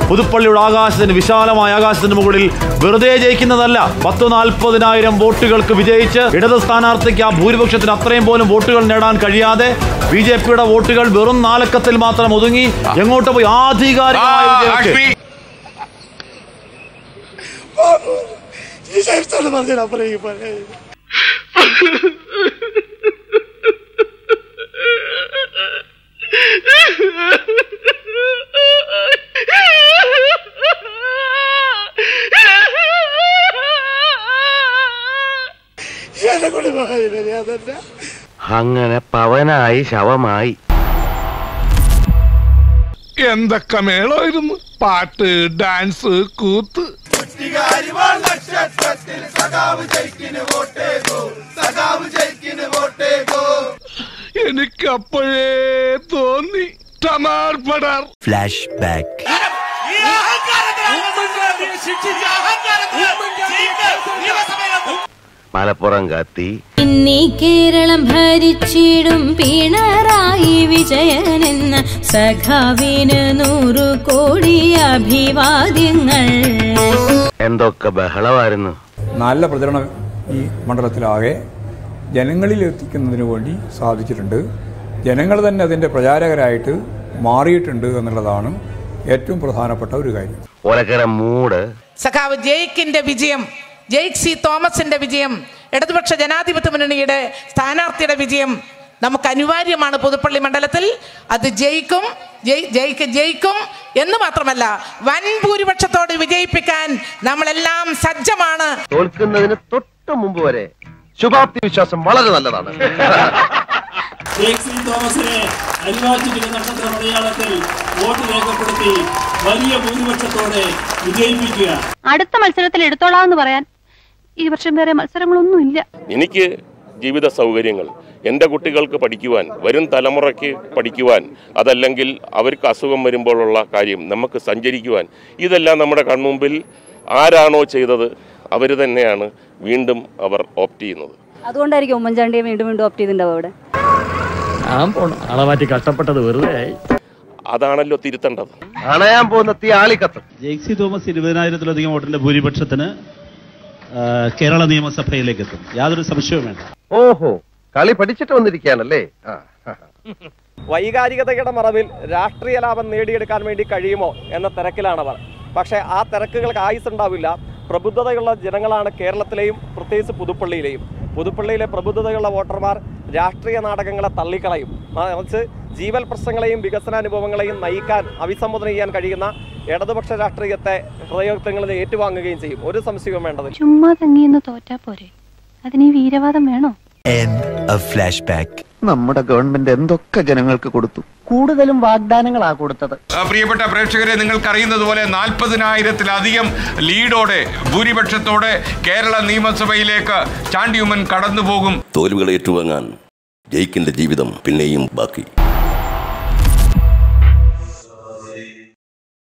പുതുപ്പള്ളിയുടെ ആകാശത്തിന്, വിശാലമായ ആകാശത്തിന് മുകളിൽ വെറുതെ ജയിക്കുന്നതല്ല. 140,000 വോട്ടുകൾക്ക് വിജയിച്ച് ഇടത് സ്ഥാനാർത്ഥിക്ക് ആ ഭൂരിപക്ഷത്തിന് അത്രയും പോലും വോട്ടുകൾ നേടാൻ കഴിയാതെ BJPയുടെ വോട്ടുകൾ വെറും 4 അക്കത്തിൽ മാത്രം ഒതുങ്ങി എങ്ങോട്ട് പോയി? ആധികാരികമായ അങ്ങനെ പവനായി ശവമായി. എന്തൊക്കെ മേളായിരുന്നു, പാട്ട്, ഡാൻസ്, കൂത്ത്. എനിക്കപ്പോഴേ തോന്നി ടമാർ പടാർ. Flash back. മലപ്പുറം കത്തി. ഇന്നീ കേരളം ഭരിച്ചിടും പിണറായി വിജയനെന്ന സഖാവിന് 100 കോടി അഭിവാദ്യങ്ങൾ. എന്തൊക്കെ ബഹളമായിരുന്നു. നല്ല പ്രചരണം ഈ മണ്ഡലത്തിലാകെ ജനങ്ങളിൽ എത്തിക്കുന്നതിന് വേണ്ടി സാധിച്ചിട്ടുണ്ട്. ജനങ്ങൾ തന്നെ അതിൻ്റെ പ്രചാരകരായിട്ട് മാറിയിട്ടുണ്ട് എന്നുള്ളതാണ് ഏറ്റവും പ്രധാനപ്പെട്ട ഒരു കാര്യം. ഒലക്കര മൂട്. സഖാവ് ജയിക്കിന്റെ വിജയം, ജെയ്ക് സി തോമസിന്റെ വിജയം, ഇടതുപക്ഷ ജനാധിപത്യ മുന്നണിയുടെ സ്ഥാനാർത്ഥിയുടെ വിജയം നമുക്ക് അനിവാര്യമാണ്. പുതുപ്പള്ളി മണ്ഡലത്തിൽ അത് ജയിക്കും എന്ന് മാത്രമല്ല, വൻ ഭൂരിപക്ഷത്തോട് വിജയിപ്പിക്കാൻ നമ്മളെല്ലാം സജ്ജമാണ്. തോൽക്കുന്നതിന് തൊട്ട് മുമ്പ് വരെ ശുഭാപ്തി വിശ്വാസം വളരെ നല്ലതാണ്. ജെയ്ക് സി തോമസിനെ അനിവാര്യ നക്ഷത്ര മലയാളത്തിൽ വോട്ട് രേഖപ്പെടുത്തി വലിയ ഭൂരിപക്ഷത്തോടെ വിജയിപ്പിക്കുക. അടുത്ത മത്സരത്തിൽ എടുത്തോളാന്ന് പറയാൻ ഈ വർഷം വേറെ മത്സരങ്ങളൊന്നുമില്ല. എനിക്ക് ജീവിത സൗകര്യങ്ങൾ, എൻ്റെ കുട്ടികൾക്ക് പഠിക്കുവാൻ, വരും തലമുറയ്ക്ക് പഠിക്കുവാൻ, അതല്ലെങ്കിൽ അവർക്ക് അസുഖം വരുമ്പോഴുള്ള കാര്യം, നമുക്ക് സഞ്ചരിക്കുവാൻ, ഇതെല്ലാം നമ്മുടെ കൺമുമ്പിൽ ആരാണോ ചെയ്തത് അവർ തന്നെയാണ് വീണ്ടും അവർ ഓപ്റ്റ് ചെയ്യുന്നത്. അതുകൊണ്ടായിരിക്കും ഉമ്മൻചാണ്ടിയെ വീണ്ടും ഓപ്റ്റ് ചെയ്തിട്ടുണ്ടാവും. അവിടെ അളവാറ്റി കഷ്ടപ്പെട്ടത് വെറുതെ. അതാണല്ലോ തിരുത്തേണ്ടത്. അണയാൻ പോകുന്ന തീ ആളിക്കത്ത്. ജെയ്ക് സി തോമസ് 20,000-ലധികം വോട്ടിന്റെ ഭൂരിപക്ഷത്തിന് കേരള നിയമസഭയിലേക്ക് എത്തും, യാതൊരു സംശയവും വേണ്ട. ഓഹോ, കളി പഠിച്ചിട്ട് വന്നിരിക്കുകയാണല്ലേ. വൈകാരികതയുടെ മറവിൽ രാഷ്ട്രീയ ലാഭം നേടിയെടുക്കാൻ വേണ്ടി കഴിയുമോ എന്ന തിരക്കിലാണവർ. പക്ഷേ ആ തിരക്കുകൾക്ക് ആയുസ് ഉണ്ടാവില്ല. പ്രബുദ്ധതയുള്ള ജനങ്ങളാണ് കേരളത്തിലെയും പ്രത്യേകിച്ച് പുതുപ്പള്ളിയിലെ പ്രബുദ്ധതയുള്ള വോട്ടർമാർ രാഷ്ട്രീയ നാടകങ്ങളെ തള്ളിക്കളയും. മറിച്ച് ജീവൽ പ്രശ്നങ്ങളെയും വികസനാനുഭവങ്ങളെയും നയിക്കാൻ, അഭിസംബോധന ചെയ്യാൻ കഴിയുന്ന ഇടതുപക്ഷ രാഷ്ട്രീയത്തെ ഹൃദയങ്ങളിൽ ഏറ്റുവാങ്ങുകയും ചെയ്യും. ഒരു സംശയവും വേണ്ടത്. ചുമ്മാ തങ്ങിയെന്ന് തോറ്റാ പോരെ, അതിന് വീരവാദം വേണോ? നമ്മുടെ ഗവൺമെന്റ് എന്തൊക്കെ ജനങ്ങൾക്ക് കൊടുത്തു, കൂടുതലും വാഗ്ദാനങ്ങളാ കൊടുത്തത്. പ്രിയപ്പെട്ട പ്രേക്ഷകരെ, നിങ്ങൾക്കറിയുന്നത് പോലെ 40,000-ലധികം ലീഡോടെ, ഭൂരിപക്ഷത്തോടെ കേരള നിയമസഭയിലേക്ക് ചാണ്ടി ഉമ്മൻ കടന്നുപോകും. തോൽവികൾ ഏറ്റുവാങ്ങാൻ ജയിക്കിന്റെ ജീവിതം പിന്നെയും ബാക്കി.